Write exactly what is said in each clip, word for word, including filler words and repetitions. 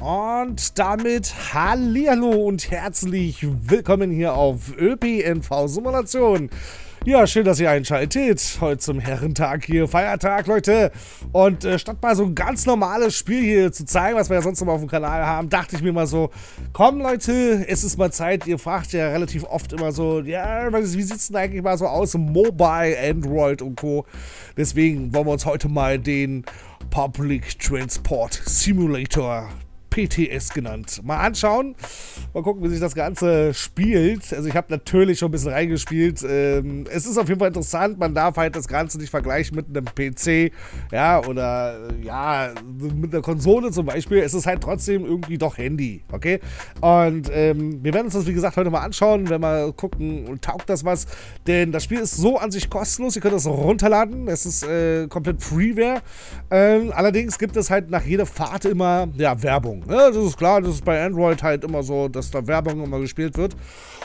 Und damit hallihallo und herzlich willkommen hier auf ÖPNV Simulation. Ja, schön, dass ihr einschaltet. Heute zum Herrentag hier, Feiertag, Leute. Und äh, statt mal so ein ganz normales Spiel hier zu zeigen, was wir ja sonst noch mal auf dem Kanal haben, dachte ich mir mal so, komm Leute, es ist mal Zeit. Ihr fragt ja relativ oft immer so, ja, wie sieht es denn eigentlich mal so aus? Mobile, Android und Co. Deswegen wollen wir uns heute mal den Public Transport Simulator P T S genannt. Mal anschauen, mal gucken, wie sich das Ganze spielt. Also ich habe natürlich schon ein bisschen reingespielt. Ähm, es ist auf jeden Fall interessant, man darf halt das Ganze nicht vergleichen mit einem P C, ja, oder ja, mit einer Konsole zum Beispiel. Es ist halt trotzdem irgendwie doch Handy, okay? Und ähm, wir werden uns das, wie gesagt, heute mal anschauen, wenn wir gucken, taugt das was? Denn das Spiel ist so an sich kostenlos, ihr könnt das runterladen, es ist äh, komplett Freeware. Ähm, allerdings gibt es halt nach jeder Fahrt immer, ja, Werbung. Ja, das ist klar, das ist bei Android halt immer so, dass da Werbung immer gespielt wird.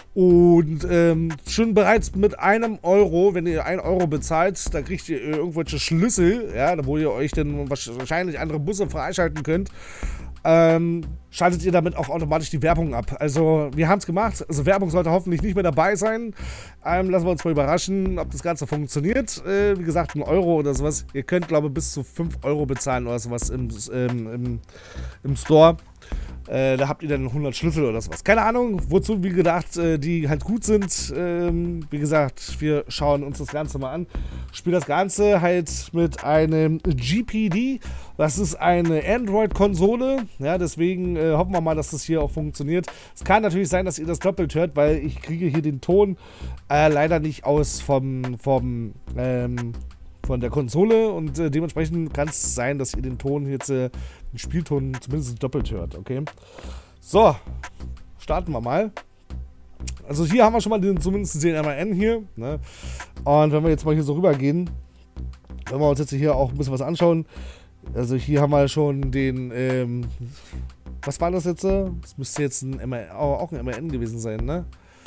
Und ähm, schon bereits mit einem Euro, wenn ihr einen Euro bezahlt, da kriegt ihr irgendwelche Schlüssel, ja, wo ihr euch dann wahrscheinlich andere Busse freischalten könnt. Ähm, schaltet ihr damit auch automatisch die Werbung ab. Also wir haben es gemacht, also Werbung sollte hoffentlich nicht mehr dabei sein. Ähm, lassen wir uns mal überraschen, ob das Ganze funktioniert. Äh, wie gesagt, ein Euro oder sowas. Ihr könnt, glaube ich, bis zu fünf Euro bezahlen oder sowas im, ähm, im, im Store. Äh, da habt ihr dann hundert Schlüssel oder sowas. Keine Ahnung, wozu, wie gedacht, äh, die halt gut sind. Ähm, wie gesagt, wir schauen uns das Ganze mal an. Spiel das Ganze halt mit einem G P D. Das ist eine Android-Konsole. Ja, deswegen äh, hoffen wir mal, dass das hier auch funktioniert. Es kann natürlich sein, dass ihr das doppelt hört, weil ich kriege hier den Ton äh, leider nicht aus vom, vom ähm, von der Konsole und äh, dementsprechend kann es sein, dass ihr den Ton jetzt, äh, den Spielton zumindest doppelt hört, okay? So, starten wir mal. Also hier haben wir schon mal den, zumindest den M A N hier, ne? Und wenn wir jetzt mal hier so rübergehen, wenn wir uns jetzt hier auch ein bisschen was anschauen, also hier haben wir schon den, ähm, was war das jetzt? Das müsste jetzt ein M A N, auch ein M A N gewesen sein, ne?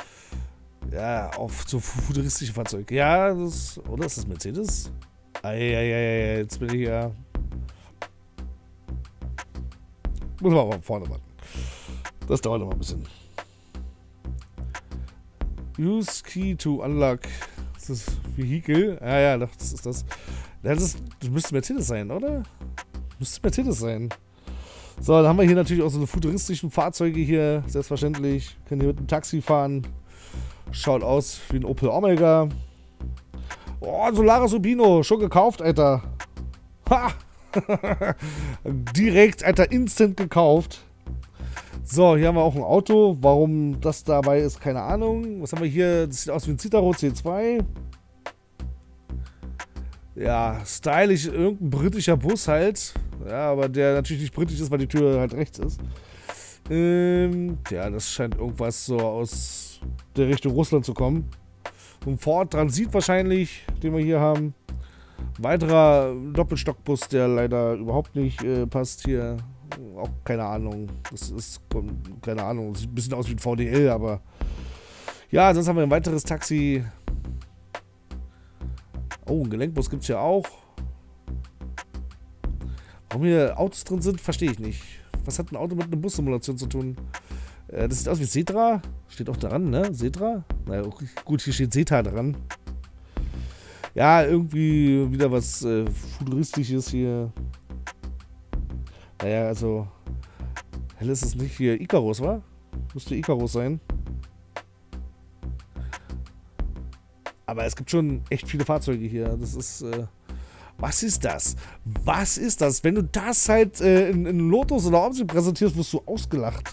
Ja, auf so futuristische Fahrzeuge. Ja, das, oder ist das Mercedes? Eieiei, jetzt bin ich ja. Muss man aber vorne warten. Das dauert noch mal ein bisschen. Use Key to Unlock. Das ist das Vehikel. Ja, ja, doch, das ist das. Das, ist, das müsste Mercedes sein, oder? Müsste Mercedes sein. So, dann haben wir hier natürlich auch so eine futuristischen Fahrzeuge hier. Selbstverständlich. Können hier mit einem Taxi fahren. Schaut aus wie ein Opel Omega. Oh, Solaris Urbino. Schon gekauft, Alter. Ha! Direkt, Alter, instant gekauft. So, hier haben wir auch ein Auto. Warum das dabei ist, keine Ahnung. Was haben wir hier? Das sieht aus wie ein Citaro C zwei. Ja, stylisch. Irgendein britischer Bus halt. Ja, aber der natürlich nicht britisch ist, weil die Tür halt rechts ist. Ähm, ja, das scheint irgendwas so aus der Richtung Russland zu kommen. Ein Ford Transit wahrscheinlich, den wir hier haben. Weiterer Doppelstockbus, der leider überhaupt nicht äh, passt hier. Auch keine Ahnung. Das ist, keine Ahnung, sieht ein bisschen aus wie ein V D L, aber ja, sonst haben wir ein weiteres Taxi. Oh, ein Gelenkbus gibt es ja auch. Warum hier Autos drin sind, verstehe ich nicht. Was hat ein Auto mit einer Bussimulation zu tun? Äh, das sieht aus wie Setra. Steht auch daran, ne? Setra? Naja, gut, hier steht Seta dran. Ja, irgendwie wieder was äh, Futuristisches hier. Naja, also hell ist es nicht. Hier Icarus, wa? Müsste Icarus sein. Aber es gibt schon echt viele Fahrzeuge hier. Das ist, äh, was ist das? Was ist das? Wenn du das halt äh, in, in Lotus oder Omsi präsentierst, wirst du ausgelacht.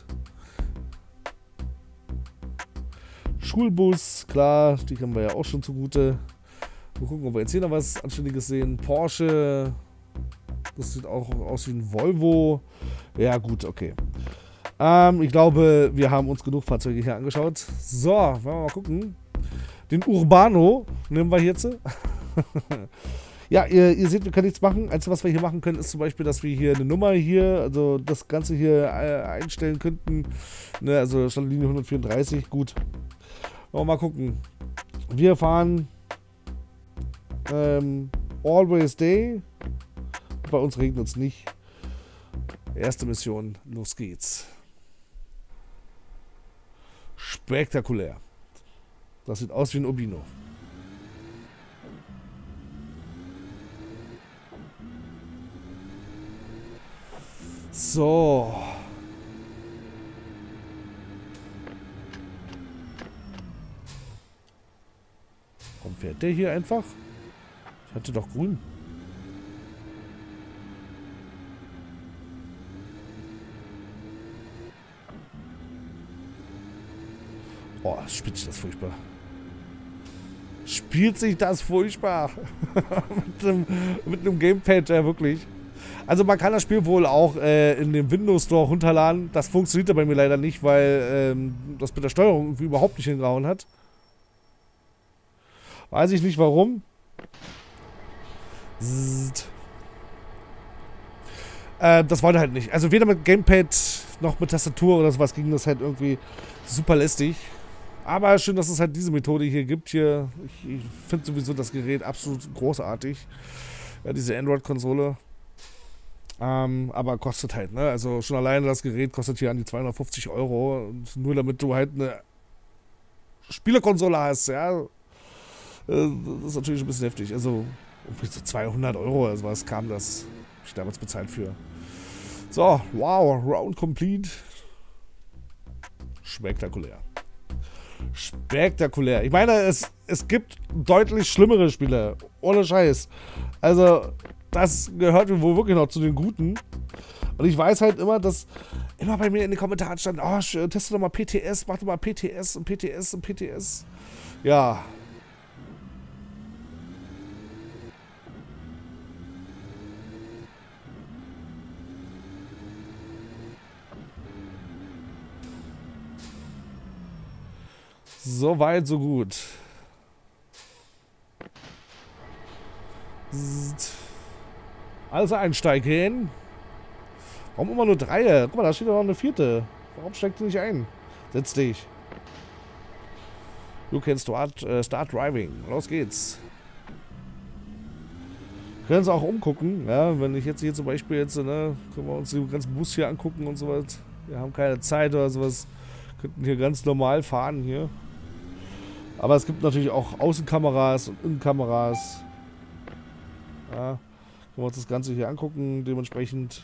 Schulbus, klar, die kennen wir ja auch schon zugute. Mal gucken, ob wir jetzt hier noch was Anständiges sehen. Porsche. Das sieht auch aus wie ein Volvo. Ja, gut, okay. Ähm, ich glaube, wir haben uns genug Fahrzeuge hier angeschaut. So, wollen wir mal gucken. Den Urbano nehmen wir jetzt. Ja, ihr, ihr seht, wir können nichts machen. Einzige, was wir hier machen können, ist zum Beispiel, dass wir hier eine Nummer hier, also das Ganze hier äh, einstellen könnten. Ne, also Standlinie hundertvierunddreißig, gut. Wollen wir mal gucken. Wir fahren ähm, Always Day. Bei uns regnet es nicht. Erste Mission, los geht's. Spektakulär. Das sieht aus wie ein Urbino. So. Warum fährt der hier einfach? Ich hatte doch grün. Oh, spielt sich das furchtbar. Spielt sich das furchtbar. mit, einem, mit einem Gamepad, ja wirklich. Also man kann das Spiel wohl auch äh, in dem Windows Store runterladen. Das funktioniert bei mir leider nicht, weil ähm, das mit der Steuerung irgendwie überhaupt nicht hingehauen hat. Weiß ich nicht warum. Äh, das wollte halt nicht. Also weder mit Gamepad noch mit Tastatur oder sowas ging das halt irgendwie super lästig. Aber schön, dass es halt diese Methode hier gibt. Hier, ich, ich finde sowieso das Gerät absolut großartig. Ja, diese Android-Konsole. Ähm, aber kostet halt, ne? Also schon alleine das Gerät kostet hier an die zweihundertfünfzig Euro. Und nur damit du halt eine Spielekonsole hast, ja. Das ist natürlich ein bisschen heftig. Also, um so zweihundert Euro oder sowas kam das. Hab ich damals bezahlt für. So, wow, Round complete. Spektakulär. Spektakulär. Ich meine, es, es gibt deutlich schlimmere Spiele. Ohne Scheiß. Also, das gehört wohl wirklich noch zu den Guten. Und ich weiß halt immer, dass immer bei mir in den Kommentaren stand, oh, teste doch mal P T S, mach doch mal P T S und P T S und P T S. Ja. So weit, so gut. Also einsteigen. Warum immer nur drei? Guck mal, da steht doch noch eine vierte. Warum steigt du nicht ein? Setz dich. You can start, uh, start driving. Los geht's. Können uns auch umgucken. Ja, wenn ich jetzt hier zum Beispiel jetzt, ne, können wir uns den ganzen Bus hier angucken und sowas. Wir haben keine Zeit oder sowas. Könnten hier ganz normal fahren hier. Aber es gibt natürlich auch Außenkameras und Innenkameras. Ja, können wir uns das Ganze hier angucken, dementsprechend.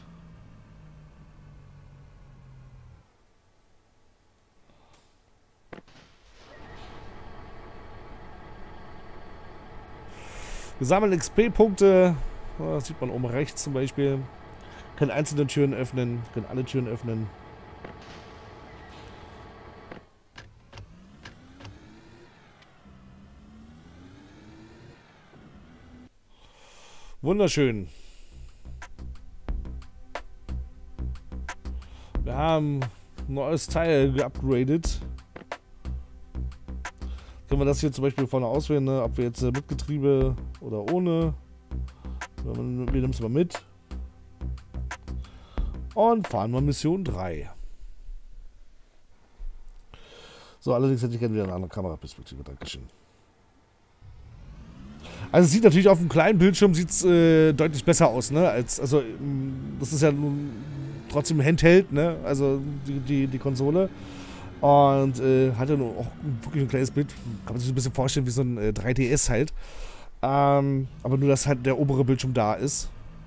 Wir sammeln X P-Punkte. Das sieht man oben rechts zum Beispiel. Können einzelne Türen öffnen, können alle Türen öffnen. Wunderschön. Wir haben ein neues Teil geupgradet. Können wir das hier zum Beispiel vorne auswählen, ne? Ob wir jetzt mit Getriebe oder ohne. Wir nehmen es mal mit. Und fahren wir Mission drei. So, allerdings hätte ich gerne wieder eine andere Kameraperspektive. Dankeschön. Also es sieht natürlich auf dem kleinen Bildschirm sieht's, äh, deutlich besser aus, ne? Als, also das ist ja nun trotzdem Handheld, ne? Also die, die, die Konsole. Und äh, hat ja nur auch wirklich ein kleines Bild. Kann man sich ein bisschen vorstellen wie so ein äh, drei D S halt. Ähm, aber nur, dass halt der obere Bildschirm da ist.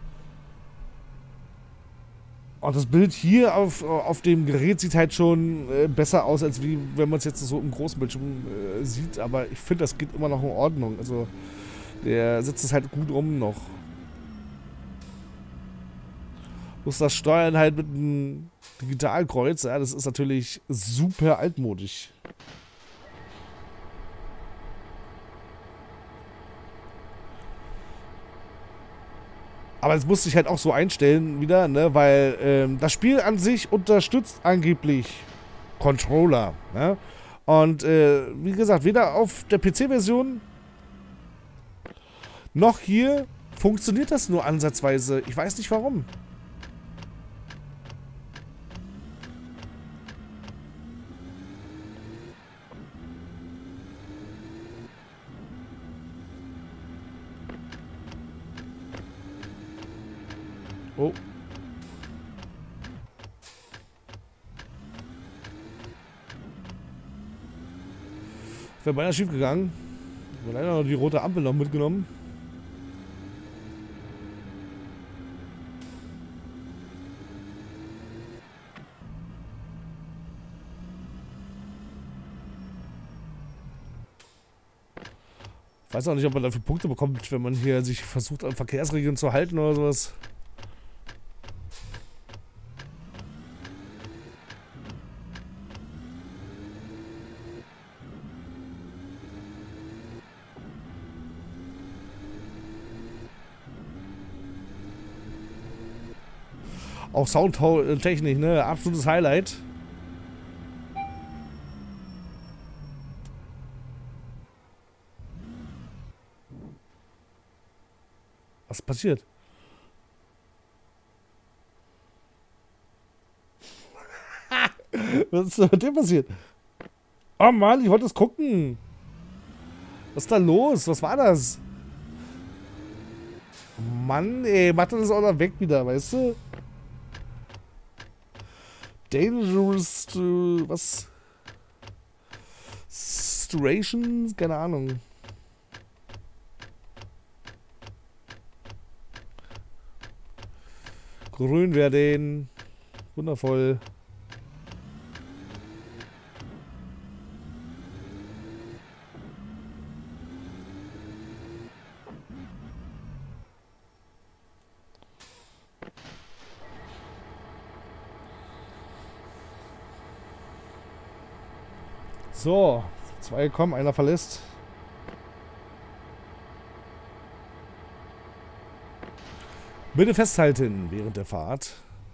Und das Bild hier auf, auf dem Gerät sieht halt schon äh, besser aus, als wie wenn man es jetzt so im großen Bildschirm äh, sieht. Aber ich finde, das geht immer noch in Ordnung. Also der setzt es halt gut um noch. Muss das Steuern halt mit einem Digitalkreuz, ja, das ist natürlich super altmodisch. Aber das musste ich halt auch so einstellen wieder, ne, weil ähm, das Spiel an sich unterstützt angeblich Controller, ne? Und äh, wie gesagt, weder auf der P C-Version noch hier funktioniert das nur ansatzweise. Ich weiß nicht warum. Oh. Wäre beinahe schief gegangen. Ich habe leider noch die rote Ampel noch mitgenommen. Ich weiß auch nicht, ob man dafür Punkte bekommt, wenn man hier sich versucht, an Verkehrsregeln zu halten oder sowas. Auch Soundtechnik, ne? Absolutes Highlight. Was passiert? Was ist mit dem passiert? Oh Mann, ich wollte es gucken. Was ist da los? Was war das? Mann, ey, mach das auch noch weg wieder, weißt du? Dangerous, uh, was? Situation? Keine Ahnung. Grün werden. Wundervoll. So, zwei kommen, einer verlässt. Bitte festhalten während der Fahrt.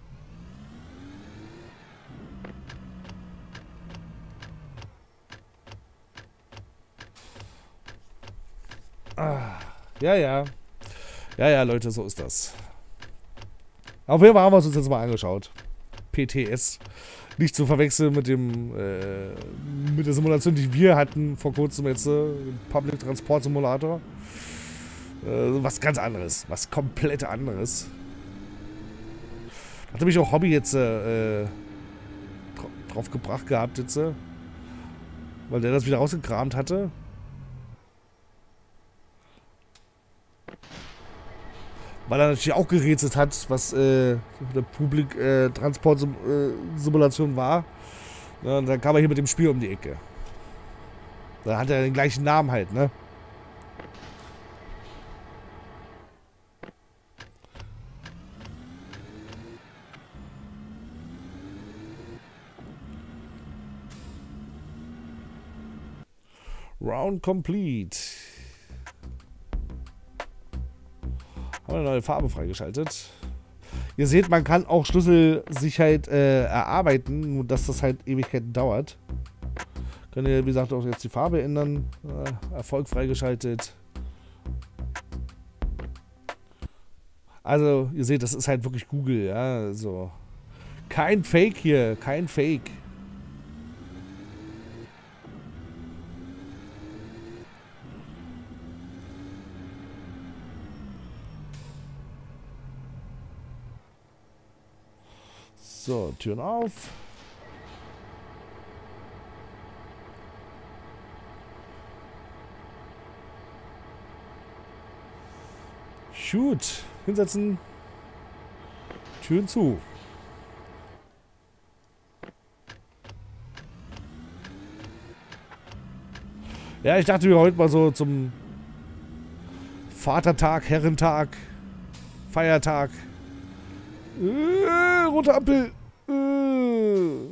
Ah, ja, ja. Ja, ja, Leute, so ist das. Auf jeden Fall haben wir es uns jetzt mal angeschaut. P T S. Nicht zu verwechseln mit dem äh, mit der Simulation, die wir hatten vor kurzem jetzt, äh, Public Transport Simulator. Äh, was ganz anderes, was komplett anderes. Hatte mich auch Hobby jetzt äh, drauf gebracht gehabt jetzt, äh, weil der das wieder rausgekramt hatte. Weil er natürlich auch gerätselt hat, was äh, der Public äh, Transport Sim äh, Simulation war. Ja, und dann kam er hier mit dem Spiel um die Ecke. Da hat er den gleichen Namen halt, ne? Round complete. Haben wir eine neue Farbe freigeschaltet. Ihr seht, man kann auch Schlüsselsicherheit äh, erarbeiten, nur dass das halt Ewigkeiten dauert. Könnt ihr, wie gesagt, auch jetzt die Farbe ändern. Äh, Erfolg freigeschaltet. Also, ihr seht, das ist halt wirklich Google, ja. Also, kein Fake hier, kein Fake. So, Türen auf. Shoot. Hinsetzen. Türen zu. Ja, ich dachte mir heute mal so zum Vatertag, Herrentag, Feiertag. Äh, rote Ampel. Äh.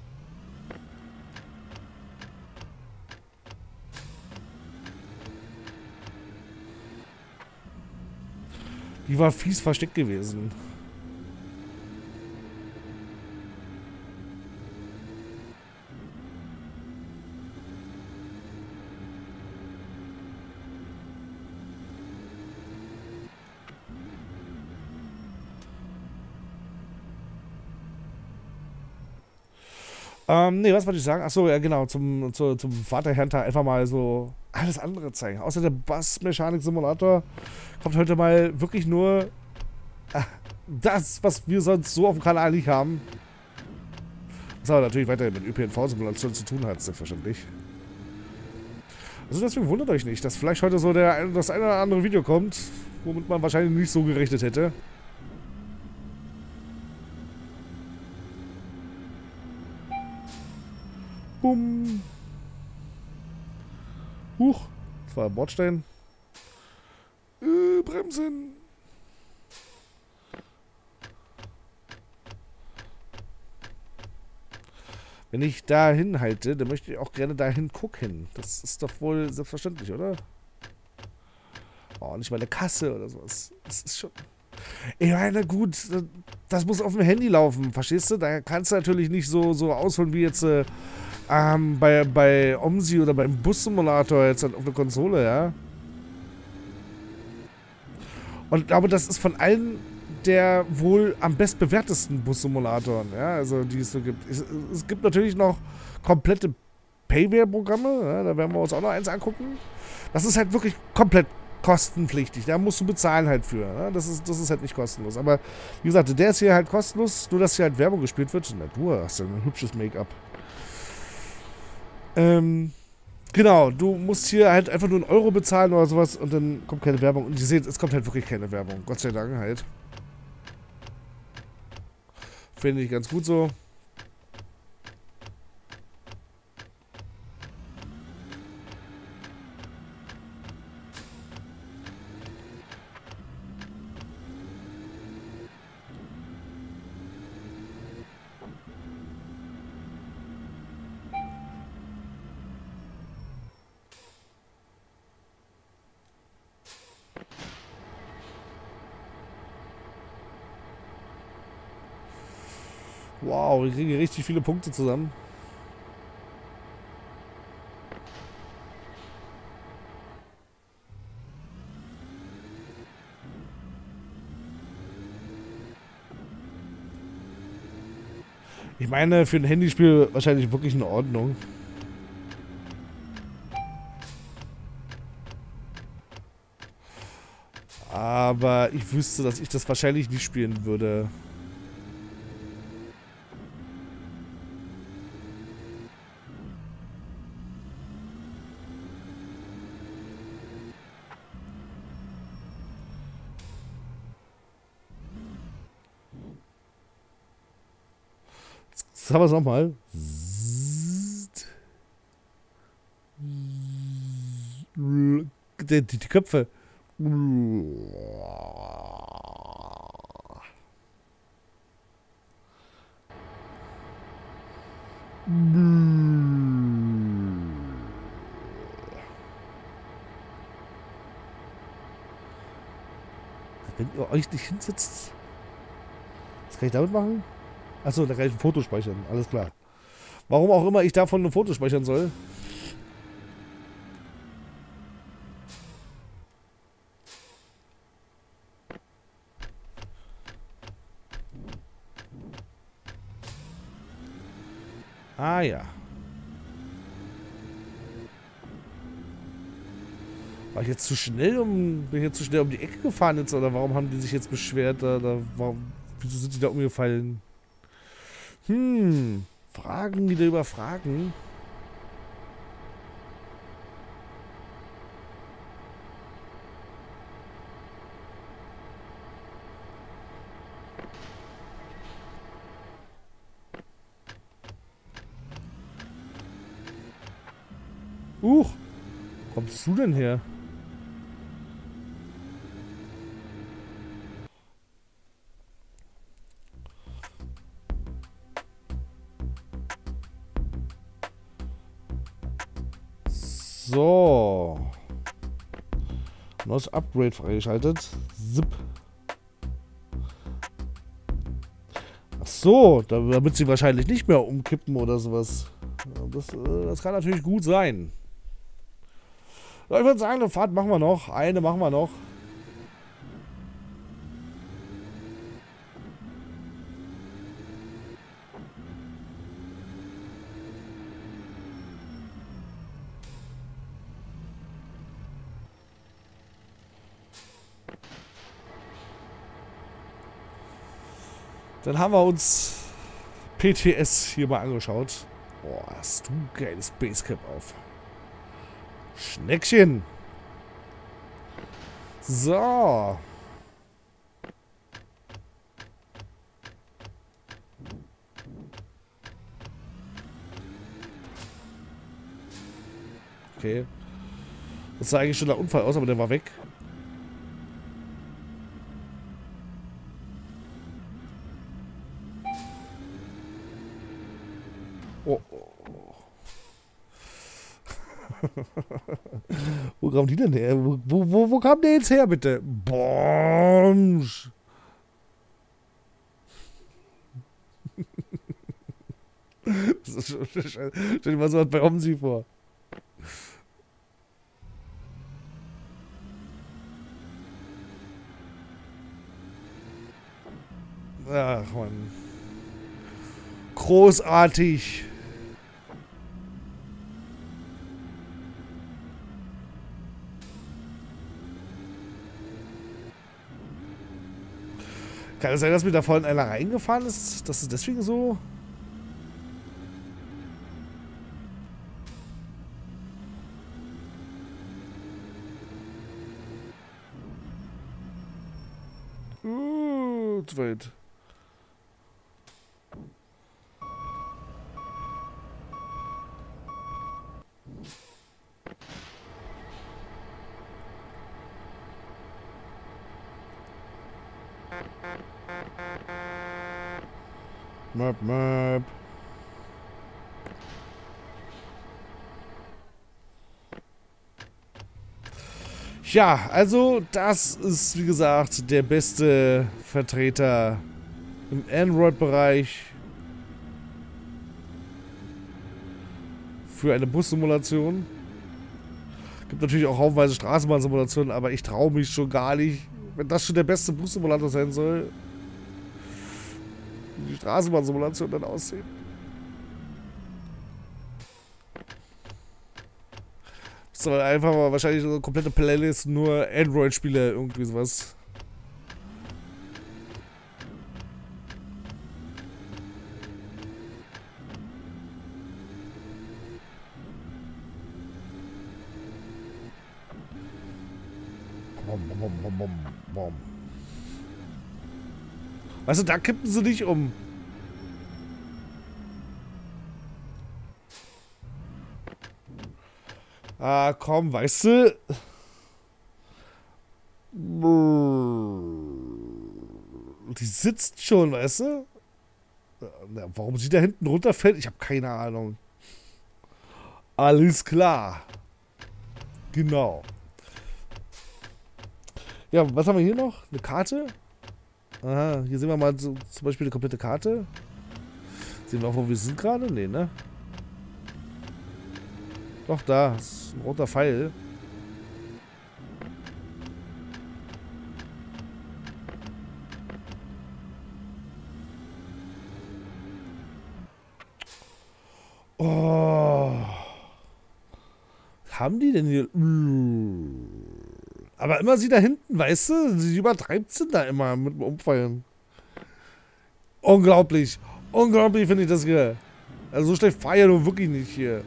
Die war fies versteckt gewesen. Ähm, nee, was wollte ich sagen? Achso, ja genau, zum, zu, zum Vaterherrentag einfach mal so alles andere zeigen. Außer der Bassmechanik-Simulator kommt heute mal wirklich nur äh, das, was wir sonst so auf dem Kanal nicht haben. Was aber natürlich weiterhin mit Ö P N V-Simulation zu tun hat, selbstverständlich. Also deswegen wundert euch nicht, dass vielleicht heute so der, das eine oder andere Video kommt, womit man wahrscheinlich nicht so gerechnet hätte. Bumm. Huch, das war ein Bordstein. Äh, Bremsen. Wenn ich da hinhalte, dann möchte ich auch gerne dahin gucken. Das ist doch wohl selbstverständlich, oder? Oh, nicht mal eine Kasse oder sowas. Das ist schon... Ich meine, gut, das muss auf dem Handy laufen, verstehst du? Da kannst du natürlich nicht so, so ausholen wie jetzt äh, ähm, bei, bei OMSI oder beim Bus-Simulator jetzt auf der Konsole, ja? Und ich glaube, das ist von allen der wohl am bestbewertesten Bus-Simulatoren, ja, also die es so gibt. Es, es gibt natürlich noch komplette Payware-Programme, ja, da werden wir uns auch noch eins angucken. Das ist halt wirklich komplett kostenpflichtig, da musst du bezahlen halt für, ja? das, ist, das ist halt nicht kostenlos. Aber wie gesagt, der ist hier halt kostenlos, nur dass hier halt Werbung gespielt wird. Na, du hast ja ein hübsches Make-up. Ähm... Genau, du musst hier halt einfach nur einen Euro bezahlen oder sowas und dann kommt keine Werbung. Und ihr seht, es kommt halt wirklich keine Werbung. Gott sei Dank halt. Finde ich ganz gut so. Wow, wir kriegen hier richtig viele Punkte zusammen. Ich meine, für ein Handyspiel wahrscheinlich wirklich in Ordnung. Aber ich wüsste, dass ich das wahrscheinlich nicht spielen würde. Sagen wir es nochmal. Die, die, die Köpfe. Wenn ihr euch nicht hinsetzt. Was kann ich damit machen? Achso, da kann ich ein Foto speichern. Alles klar. Warum auch immer ich davon ein Foto speichern soll. Ah ja. War ich jetzt zu schnell um. Bin ich jetzt zu schnell um die Ecke gefahren jetzt? Oder warum haben die sich jetzt beschwert? Oder warum, wieso sind die da umgefallen? Hm. Fragen wieder über Fragen. Huch. Wo kommst du denn her? So. Neues Upgrade freigeschaltet. Zip. Ach so, damit sie wahrscheinlich nicht mehr umkippen oder sowas. Das, das kann natürlich gut sein. Ich würde sagen, eine Fahrt machen wir noch. Eine machen wir noch. Dann haben wir uns P T S hier mal angeschaut. Boah, hast du ein geiles Basecap auf. Schneckchen. So. Okay. Das sah eigentlich schon der Unfall aus, aber der war weg. Oh. Wo kam die denn her? Wo, wo, wo kam der jetzt her, bitte? Bomsch. Das ist schon, stell dir mal so was bei Omsi vor. Ach man. Großartig. Kann es sein, dass mir da vorhin einer reingefahren ist? Das ist deswegen so. Uh, zu weit. Map, map. Ja, also das ist, wie gesagt, der beste Vertreter im Android-Bereich für eine Bussimulation. Gibt natürlich auch haufenweise Straßenbahnsimulationen, aber ich traue mich schon gar nicht, wenn das schon der beste Bussimulator sein soll, wie die Straßenbahnsimulation dann aussehen. Das ist aber einfach mal wahrscheinlich eine komplette Playlist, nur Android-Spiele, irgendwie sowas. Bom, bom, bom, bom, bom. Weißt du, da kippen sie nicht um. Ah, komm, weißt du? Die sitzt schon, weißt du? Warum sie da hinten runterfällt? Ich habe keine Ahnung. Alles klar. Genau. Ja, was haben wir hier noch? Eine Karte? Aha, hier sehen wir mal so, zum Beispiel eine komplette Karte. Sehen wir auch, wo wir sind gerade? Nee, ne? Doch, da. Das ist ein roter Pfeil. Oh. Was haben die denn hier? Aber immer sie da hinten, weißt du? Sie übertreibt sie da immer mit dem Umfallen. Unglaublich. Unglaublich finde ich das hier. Also so schlecht fahre ich ja nur wirklich nicht hier.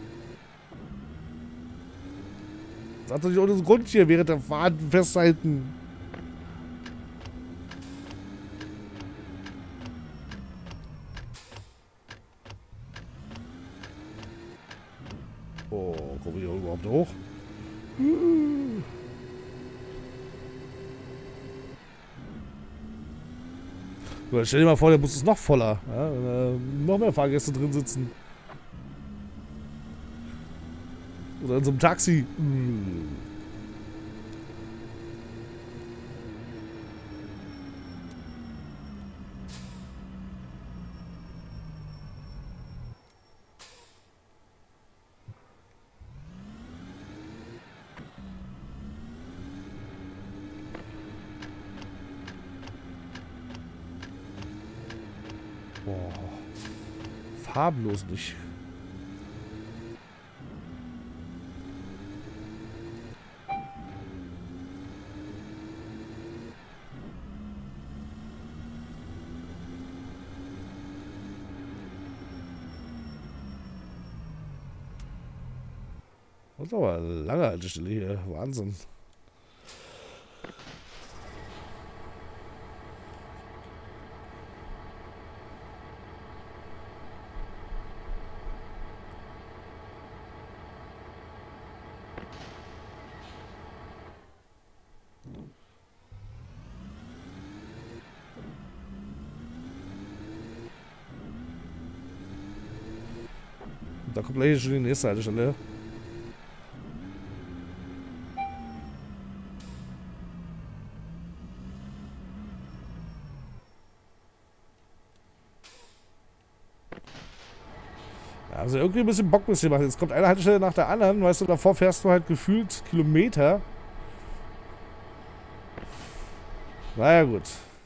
Sagt doch nicht ohne Grund hier während der Fahrt festhalten. Oh, komme ich hier überhaupt hoch? So, stell dir mal vor, der Bus ist noch voller. Ja, äh, noch mehr Fahrgäste drin sitzen. Oder in so einem Taxi. Hm. Boah. Farblos nicht. Das ist aber eine lange Haltestelle hier. Wahnsinn. Da kommt gleich schon die nächste Haltestelle. Ja, also irgendwie ein bisschen Bock müsst ihr machen. Jetzt kommt eine Haltestelle nach der anderen, weißt du, davor fährst du halt gefühlt Kilometer. Naja, gut.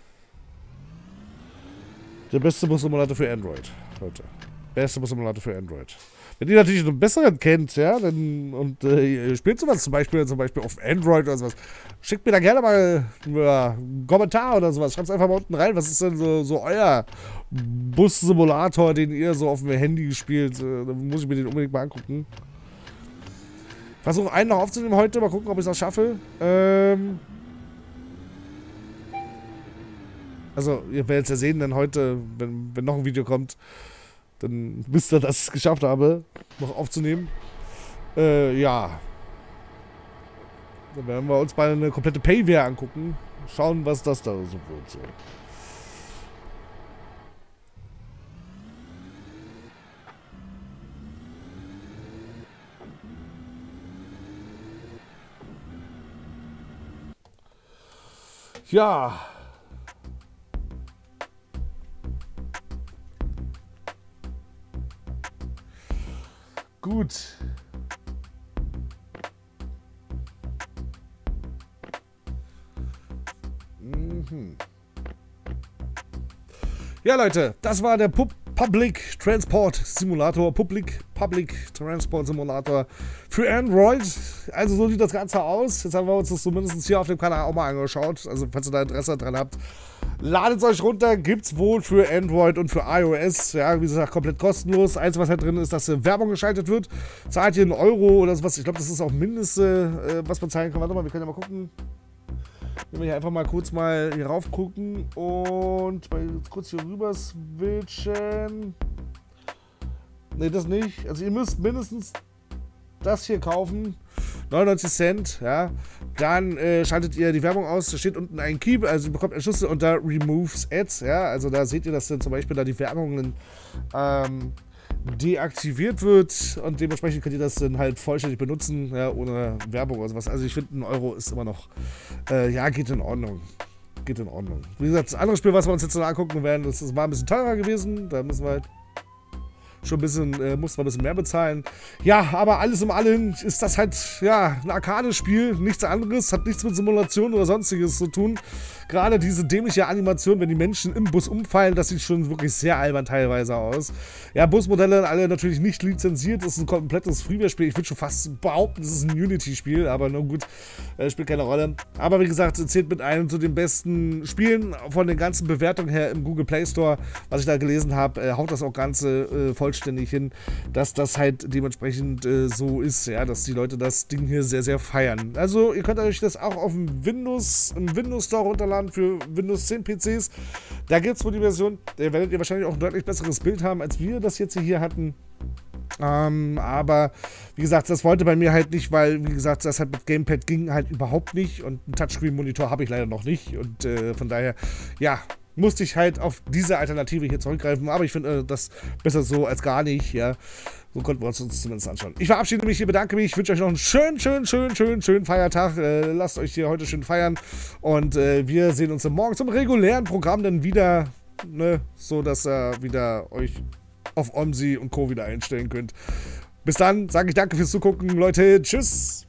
Der beste Bus-Simulator für Android, Leute. Beste Bus-Simulator für Android. Wenn ihr natürlich einen besseren kennt, ja, dann, und äh, ihr spielt sowas zum Beispiel, zum Beispiel auf Android oder sowas, schickt mir da gerne mal ja, einen Kommentar oder sowas. Schreibt es einfach mal unten rein. Was ist denn so, so euer Bus-Simulator, den ihr so auf dem Handy spielt? Äh, dann muss ich mir den unbedingt mal angucken. Ich versuche einen noch aufzunehmen heute. Mal gucken, ob ich es auch schaffe. Ähm also, ihr werdet es ja sehen, denn heute, wenn, wenn noch ein Video kommt, dann wisst ihr, dass ich es geschafft habe, noch aufzunehmen. Äh, ja. Dann werden wir uns mal eine komplette Payware angucken. Schauen, was das da so wird. So. Ja. Gut. Mhm. Ja, Leute, das war der Pub Public Transport Simulator, Public Public Transport Simulator für Android. Also so sieht das Ganze aus. Jetzt haben wir uns das zumindest hier auf dem Kanal auch mal angeschaut. Also falls ihr da Interesse dran habt, ladet es euch runter. Gibt es wohl für Android und für iOS. Ja, wie gesagt, komplett kostenlos. Eins, was halt drin ist, dass Werbung geschaltet wird. Zahlt ihr einen Euro oder sowas. Ich glaube, das ist auch Mindeste, äh, was man zahlen kann. Warte mal, wir können ja mal gucken. Wenn wir hier einfach mal kurz mal hier rauf gucken und mal kurz hier rüber switchen. Ne, das nicht. Also ihr müsst mindestens das hier kaufen. neunundneunzig Cent, ja. Dann äh, schaltet ihr die Werbung aus. Da steht unten ein Key, also ihr bekommt einen Schlüssel unter Removes Ads, ja. Also da seht ihr, dass dann zum Beispiel da die Werbungen ähm, deaktiviert wird und dementsprechend könnt ihr das dann halt vollständig benutzen, ja, ohne Werbung oder sowas. Also ich finde, ein Euro ist immer noch, äh, ja, geht in Ordnung. Geht in Ordnung. Wie gesagt, das andere Spiel, was wir uns jetzt noch angucken werden, das, das war ein bisschen teurer gewesen. Da müssen wir halt schon ein bisschen, äh, mussten wir ein bisschen mehr bezahlen. Ja, aber alles im Allen ist das halt, ja, ein Arcade-Spiel, nichts anderes, hat nichts mit Simulation oder sonstiges zu tun. Gerade diese dämliche Animation, wenn die Menschen im Bus umfallen, das sieht schon wirklich sehr albern teilweise aus. Ja, Busmodelle alle natürlich nicht lizenziert, das ist ein komplettes Freeware-Spiel. Ich würde schon fast behaupten, das ist ein Unity-Spiel, aber nur gut, äh, spielt keine Rolle. Aber wie gesagt, es zählt mit einem zu den besten Spielen von den ganzen Bewertungen her im Google Play Store, was ich da gelesen habe, äh, haut das auch Ganze äh, vollständig hin, dass das halt dementsprechend äh, so ist, ja, dass die Leute das Ding hier sehr, sehr feiern. Also ihr könnt euch das auch auf dem Windows, im Windows Store runterladen für Windows zehn P Cs. Da gibt es wohl die Version, da werdet ihr wahrscheinlich auch ein deutlich besseres Bild haben, als wir das jetzt hier hatten. Ähm, aber wie gesagt, das wollte bei mir halt nicht, weil, wie gesagt, das halt mit Gamepad ging halt überhaupt nicht und einen Touchscreen-Monitor habe ich leider noch nicht und äh, von daher, ja, musste ich halt auf diese Alternative hier zurückgreifen, aber ich finde äh, das besser so als gar nicht, ja. So konnten wir uns, uns zumindest anschauen. Ich verabschiede mich hier, bedanke mich, ich wünsche euch noch einen schönen, schönen, schönen, schönen, schönen Feiertag. Äh, lasst euch hier heute schön feiern und äh, wir sehen uns morgen zum regulären Programm dann wieder, ne, so dass ihr äh, wieder euch auf OMSI und Co. wieder einstellen könnt. Bis dann, sage ich danke fürs Zugucken, Leute, tschüss.